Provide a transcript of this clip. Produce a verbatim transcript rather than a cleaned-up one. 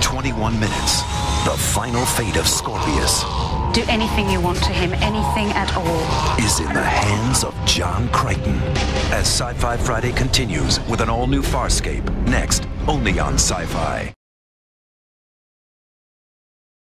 twenty-one minutes, the final fate of Scorpius Do anything you want to him, anything at all. is in the hands of John Crichton. As Sci-Fi Friday continues with an all-new Farscape, next only on Sci-Fi.